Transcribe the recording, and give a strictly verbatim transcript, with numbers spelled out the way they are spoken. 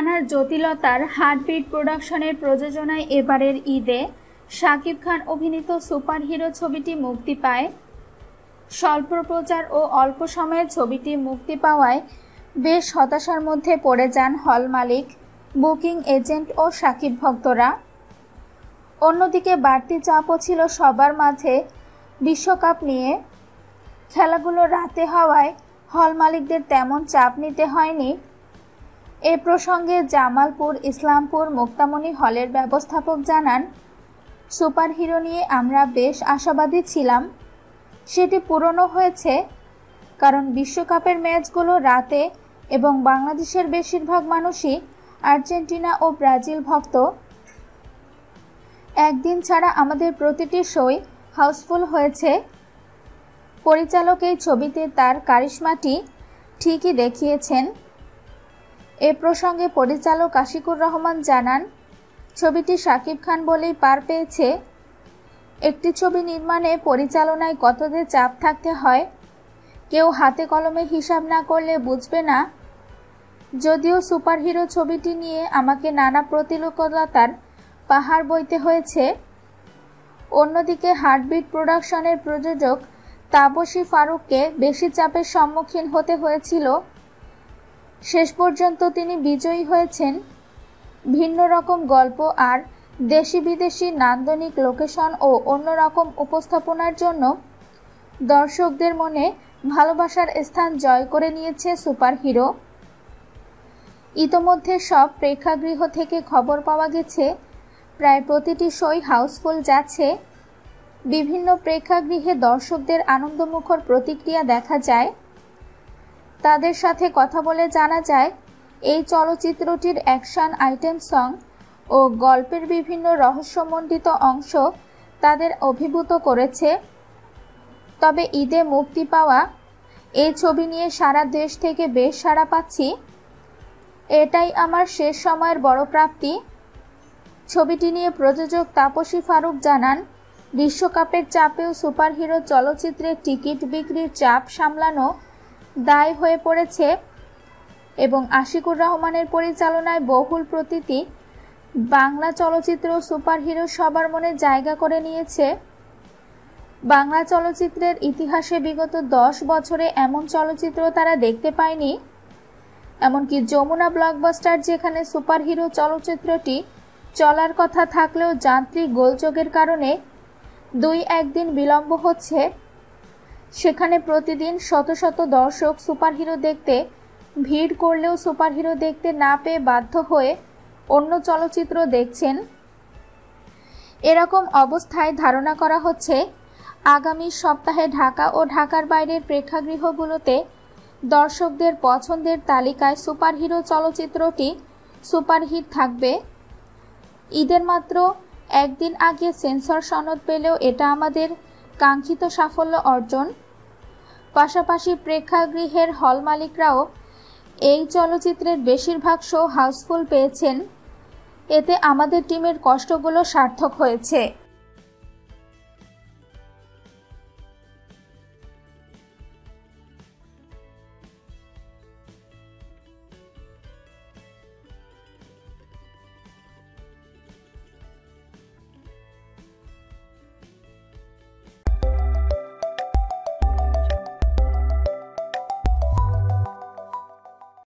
নানার জটিলতার হার্টবিট প্রোডাকশনের প্রযোজনায় এবারের ঈদে শাকিব খান অভিনীত সুপারহিরো ছবিটি মুক্তি পায়। স্বল্প প্রচার ও অল্প সময়ে ছবিটি মুক্তি পাওয়ায় বেশ হতাশার মধ্যে পড়ে যান হল মালিক, বুকিং এজেন্ট ও শাকিব ভক্তরা। অন্যদিকে বাড়তি চাপও ছিল সবার মাঝে বিশ্বকাপ নিয়ে। খেলাগুলো রাতে হওয়ায় হল মালিকদের তেমন চাপ নিতে হয়নি। এ প্রসঙ্গে জামালপুর ইসলামপুর মুক্তামণি হলের ব্যবস্থাপক জানান, সুপারহিরো নিয়ে আমরা বেশ আশাবাদী ছিলাম। সেটি পূরণও হয়েছে, কারণ বিশ্বকাপের ম্যাচগুলো রাতে এবং বাংলাদেশের বেশিরভাগ মানুষই আর্জেন্টিনা ও ব্রাজিল ভক্ত। একদিন ছাড়া আমাদের প্রতিটি শোই হাউসফুল হয়েছে। পরিচালক এই ছবিতে তার কারিশমাটি ঠিকই দেখিয়েছেন। এ প্রসঙ্গে পরিচালক আশিকুর রহমান জানান, ছবিটি শাকিব খান বলেই পার পেয়েছে। একটি ছবি নির্মাণে পরিচালনায় কত যে চাপ থাকতে হয়, কেউ হাতে কলমে হিসাব না করলে বুঝবে না। যদিও সুপারহিরো ছবিটি নিয়ে আমাকে নানা প্রতিকূলতার পাহাড় বইতে হয়েছে। অন্যদিকে হার্টবিট প্রোডাকশনের প্রযোজক তাপসী ফারুককে বেশি চাপের সম্মুখীন হতে হয়েছিল। শেষ পর্যন্ত তিনি বিজয়ী হয়েছেন। ভিন্ন রকম গল্প আর দেশি বিদেশি নান্দনিক লোকেশন ও অন্যরকম উপস্থাপনার জন্য দর্শকদের মনে ভালোবাসার স্থান জয় করে নিয়েছে সুপারহিরো। ইতোমধ্যে সব প্রেক্ষাগৃহ থেকে খবর পাওয়া গেছে, প্রায় প্রতিটি শোই হাউসফুল যাচ্ছে। বিভিন্ন প্রেক্ষাগৃহে দর্শকদের আনন্দমুখর প্রতিক্রিয়া দেখা যায়। তাদের সাথে কথা বলে জানা যায়, এই চলচ্চিত্রটির অ্যাকশন আইটেম সং ও গল্পের বিভিন্ন রহস্যমণ্ডিত অংশ তাদের অভিভূত করেছে। তবে ঈদে মুক্তি পাওয়া এই ছবি নিয়ে সারা দেশ থেকে বেশ সাড়া পাচ্ছি। এটাই আমার শেষ সময়ের বড় প্রাপ্তি। ছবিটি নিয়ে প্রযোজক তাপসী ফারুক জানান, বিশ্বকাপের চাপেও সুপারহিরো চলচ্চিত্রের টিকিট বিক্রির চাপ সামলানো দায় হয়ে পড়েছে এবং আশিকুর রহমানের পরিচালনায় বহুল প্রতীতী বাংলা চলচ্চিত্র সুপারহিরো সবার মনে জায়গা করে নিয়েছে। বাংলা চলচ্চিত্রের ইতিহাসে বিগত দশ বছরে এমন চলচ্চিত্র তারা দেখতে পায়নি। এমনকি যমুনা ব্লকবাস্টার, যেখানে সুপারহিরো চলচ্চিত্রটি চলার কথা থাকলেও যান্ত্রিক গোলযোগের কারণে দুই একদিন বিলম্ব হচ্ছে, সেখানে প্রতিদিন শত শত দর্শক সুপারহিরো দেখতে ভিড় করলেও সুপারহিরো দেখতে না পেয়ে বাধ্য হয়ে অন্য চলচ্চিত্র দেখছেন। এরকম অবস্থায় ধারণা করা হচ্ছে, আগামী সপ্তাহে ঢাকা ও ঢাকার বাইরের প্রেক্ষাগৃহগুলোতে দর্শকদের পছন্দের তালিকায় সুপারহিরো চলচ্চিত্রটি সুপারহিট থাকবে। ঈদের মাত্র একদিন আগে সেন্সর সনদ পেলেও এটা আমাদের কাঙ্ক্ষিত সাফল্য অর্জন। পাশাপাশি প্রেক্ষাগৃহের হল মালিকরাও এই চলচ্চিত্রের বেশিরভাগ শো হাউসফুল পেয়েছেন। এতে আমাদের টিমের কষ্টগুলো সার্থক হয়েছে।